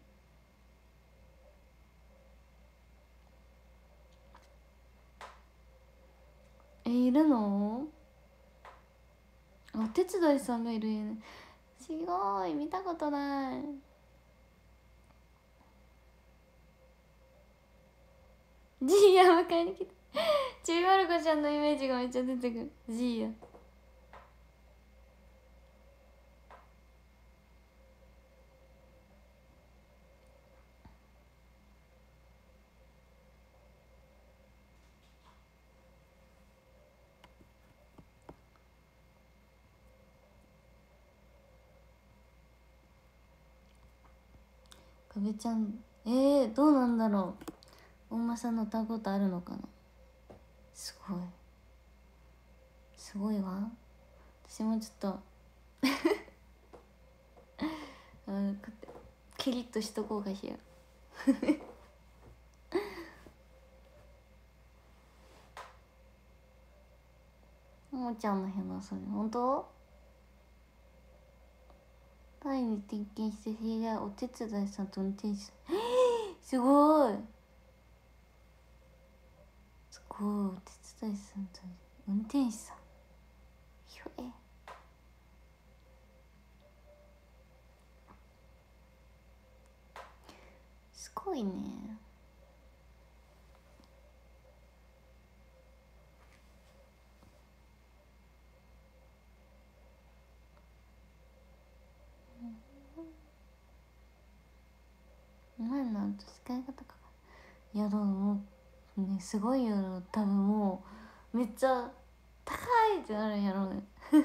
いるの？お手伝いさんがいるよね。すごい、見たことない。 ジーヤ迎えに来てちびまる子ちゃんのイメージがめっちゃ出てくる。ジーヤかべちゃんどうなんだろう。大間さんの歌うことあるのかな。すごいすごいわ。私もちょっとこうやってキリッとしとこうかしらももちゃんの部屋それ本当。タイに転勤して知り合いお手伝いさんと運転手さんすごいすごい。お手伝いさんと運転手さんひょすごいね。前のと使い方か。いやでもねすごいよ。多分もうめっちゃ高いってなるんやろうね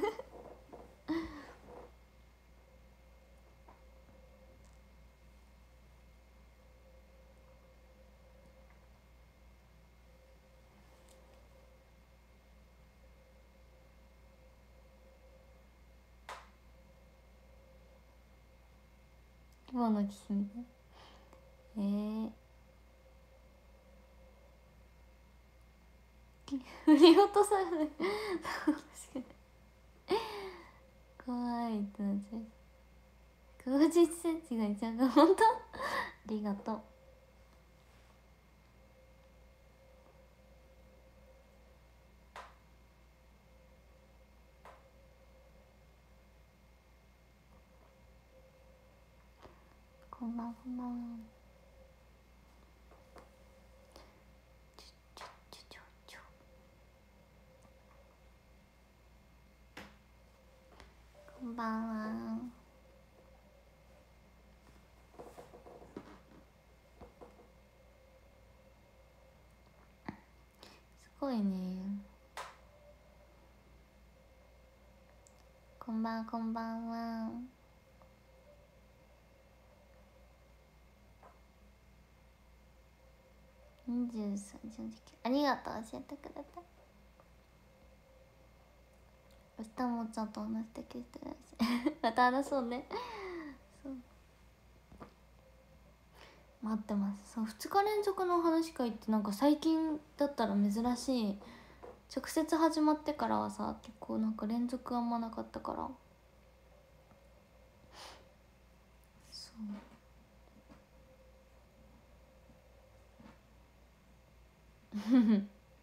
今の騎士みたいな。振り落とされない確かに怖いってなっちゃう。50センチがいちゃうか本当ありがとう。こんばんは。こんばんは。こんばんは。すごいね。こんばんこんばんは。23時の時ありがとう教えてくれて。明日もちゃんと話してきてくださいまた話そうね。そう待ってます。そう2日連続の話会ってなんか最近だったら珍しい。直接始まってからはさ結構なんか連続あんまなかったからそう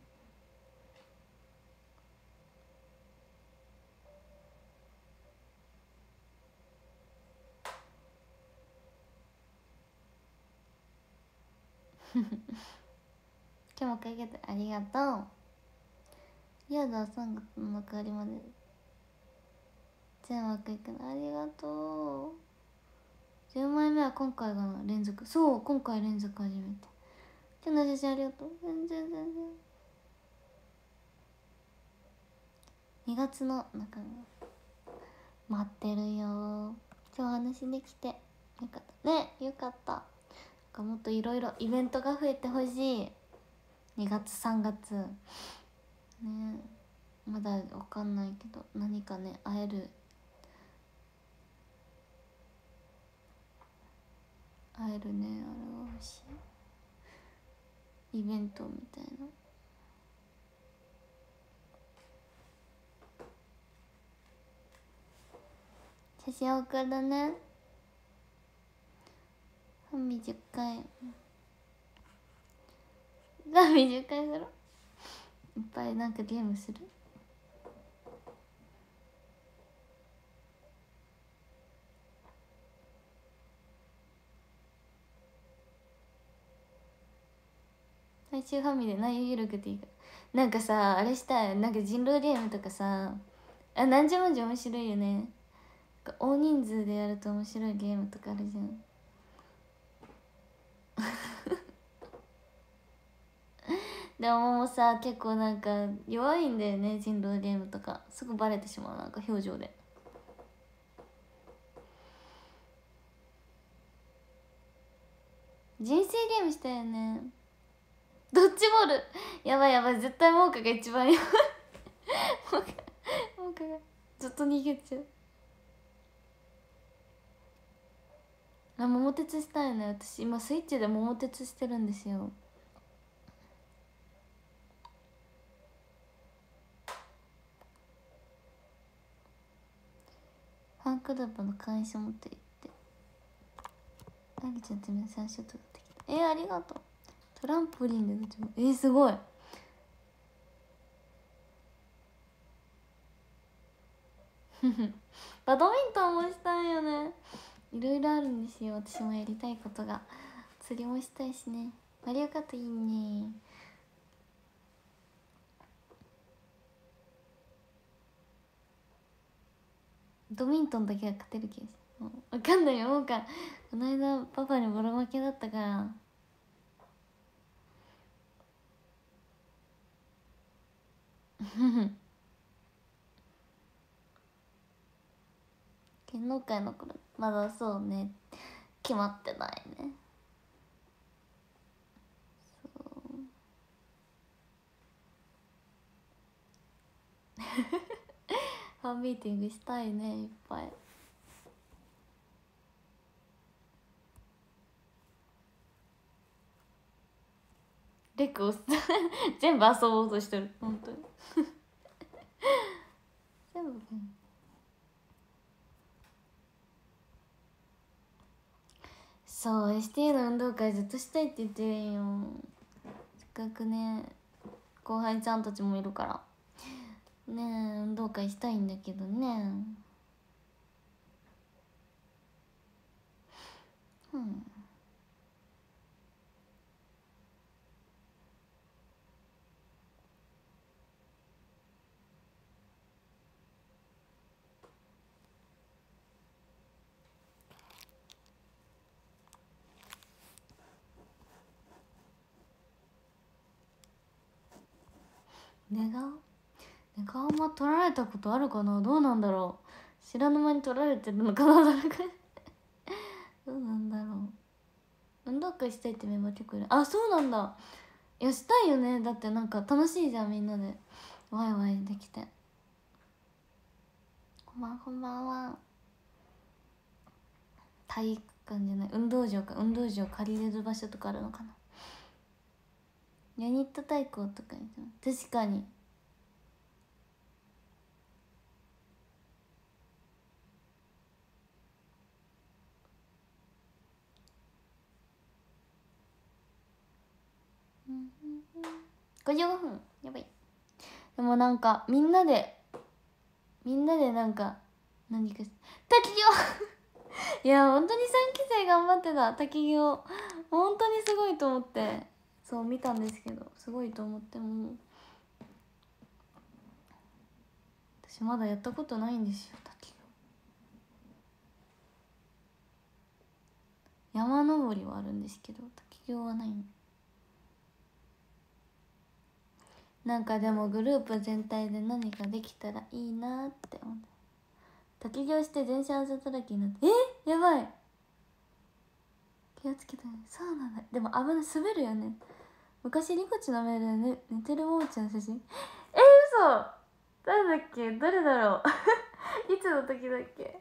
今日もかけてありがとう。やだ3月の幕張まで全枠いくのありがとう。10枚目は今回が連続。そう今回連続初めて。今日の写真ありがとう。全然2月の中身待ってるよ。今日話できてよかったね。よかった。なんかもっといろいろイベントが増えてほしい。2月3月ね。まだわかんないけど何かね会えるねあれは欲しいイベントみたいな。写真送るね。ファミ10回ファミ10回する。いっぱいなんかゲームする。 最終ファミで内容緩くていいから。なんかさあれしたい、なんか人狼ゲームとかさ、何十文字面白いよね。大人数でやると面白いゲームとかあるじゃん。でももうさ結構なんか弱いんだよね、人狼ゲームとかすぐバレてしまう、なんか表情で。人生ゲームしたよね。ドッジボールやばいやばい、絶対モーカが一番やばいモーカがずっと逃げちゃう。桃鉄したいね。私今スイッチで桃鉄してるんですよ。ファンクラブの会員証持って行ってあげちゃって皆さんショットができた。ありがとう。トランポリンですごいバドミントンもしたいよね。いろいろあるんですよ、私もやりたいことが。釣りもしたいしね。マリオカートいいね。ドミントンだけは勝てる気がする。分かんないよ、もうかこの間パパにボロ負けだったから芸能界の頃まだそうね、決まってないね。そうファンミーティングしたいね、いっぱい。レクを全部遊ぼうとしてる、本当に全部そう ST の運動会ずっとしたいって言ってるんよ。せっかくね後輩ちゃんたちもいるからねえ、運動会したいんだけどね。寝顔も取られたことあるかな、どうなんだろう。知らぬ間に取られてるのかな誰かどうなんだろう。運動会したいってメンバー結構いる。あ、そうなんだ。いやしたいよね、だってなんか楽しいじゃん、みんなでワイワイできて。こんばんは。体育館じゃない、運動場か。運動場借りれる場所とかあるのかな。ユニット対抗とか確かに。55分やばい。でもなんかみんなでなんか何か滝行いや本当に3期生頑張ってた。滝行本当にすごいと思って、そう見たんですけど、すごいと思って。も私まだやったことないんですよ、滝行。山登りはあるんですけど滝行はないの。なんかでもグループ全体で何かできたらいいなって思って。滝行して全身汗だらけになって、やばい、気をつけてね。そうなんだ。でも危ない、滑るよね。昔リコチの目で、ね、寝てるももちゃんの写真。嘘、誰だっけ、誰だろういつの時だっけ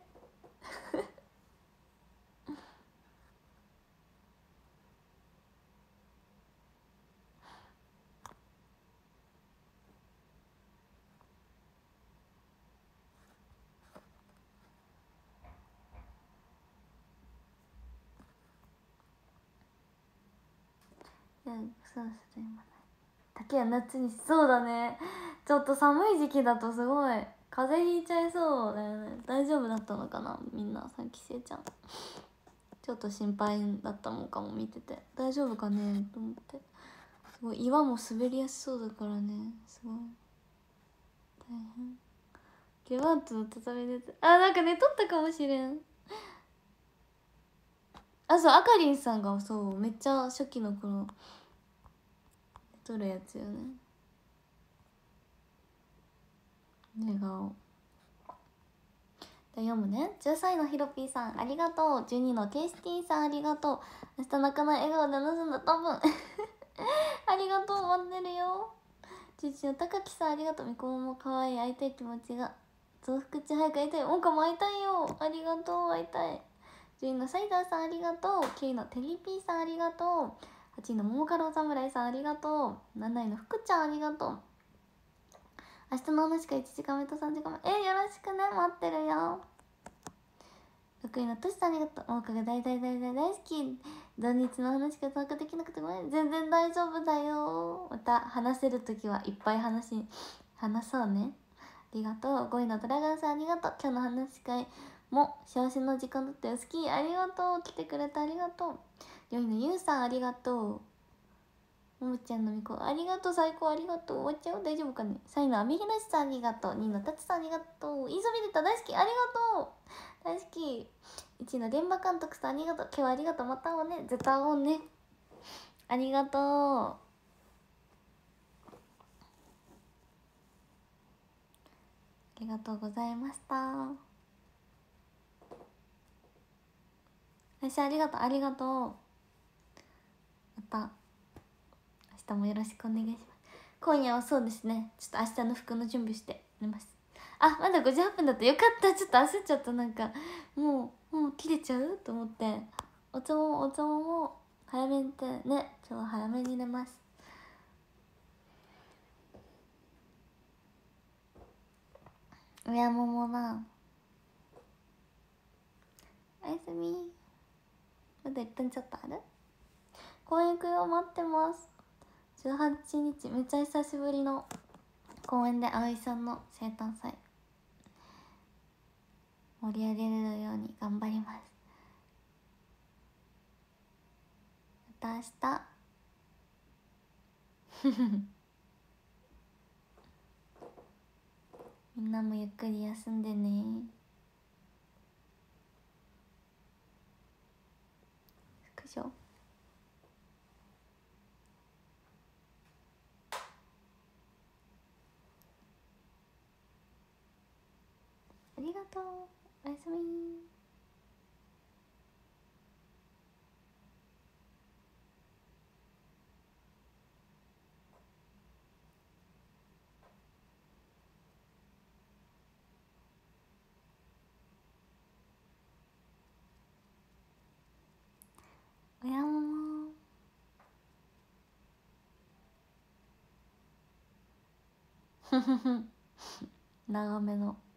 いやそうですね、今竹は夏に。そうだね、ちょっと寒い時期だとすごい風邪ひいちゃいそうだよね。大丈夫だったのかな、みんな3期生ちゃん。ちょっと心配だったもんかも、見てて大丈夫かねと思って。 ごい岩も滑りやすそうだからね、すごい大変。ゲバートの畳で、あ、なんか寝とったかもしれん。あ、そう、あかりんさんがそうめっちゃ初期の頃寝とるやつよね。寝顔読むね。13位のヒロピーさんありがとう。12位のケイスティーさんありがとう。明日泣かない笑顔で話すんだ多分ありがとう、待ってるよ。11位の高木さんありがとう。みこももかわいい、会いたい気持ちが増幅中、早く会いたい。おんかも会いたいよ、ありがとう、会いたい。10位のサイダーさんありがとう。9位のテリピーさんありがとう。8位の桃太郎侍さんありがとう。7位の福ちゃんありがとう。明日の話か1時間目と3時間目、よろしくね、待ってるよ。6位のトシさんありがとう。桃香が大好き。土日の話が参加できなくてごめん。全然大丈夫だよ。また話せるときはいっぱい話そうね。ありがとう。5位のドラガンさんありがとう。今日の話し会も幸せな時間だったよ、好き、ありがとう。来てくれてありがとう。4位のゆうさんありがとう。ももちゃんのみこありがとう、最高ありがとう。終わっちゃう、大丈夫かね。3位のあみひろしさんありがとう。2位のたつさんありがとう。イーソビルタ大好き、ありがとう、大好き。1位の電波監督さんありがとう。今日はありがとう、また会おうね、絶対会おうね、ありがとう。ありがとうございました。私ありがとう、ありがとう。また明日もよろしくお願いします。今夜はそうですね、ちょっと明日の服の準備して寝ます。あ、まだ5時8分だった、よかった。ちょっと焦っちゃった。なんかもう切れちゃうと思って。おつも早めにね、今日は早めに寝ます。親ももな、おやすみ。まだ1分ちょっとある。公演行くよ、待ってます。18日めっちゃ久しぶりの公演で葵さんの生誕祭盛り上げれるように頑張ります。また明日みんなもゆっくり休んでね。スクショありがとう、おやすみ。おやももふふふ長めの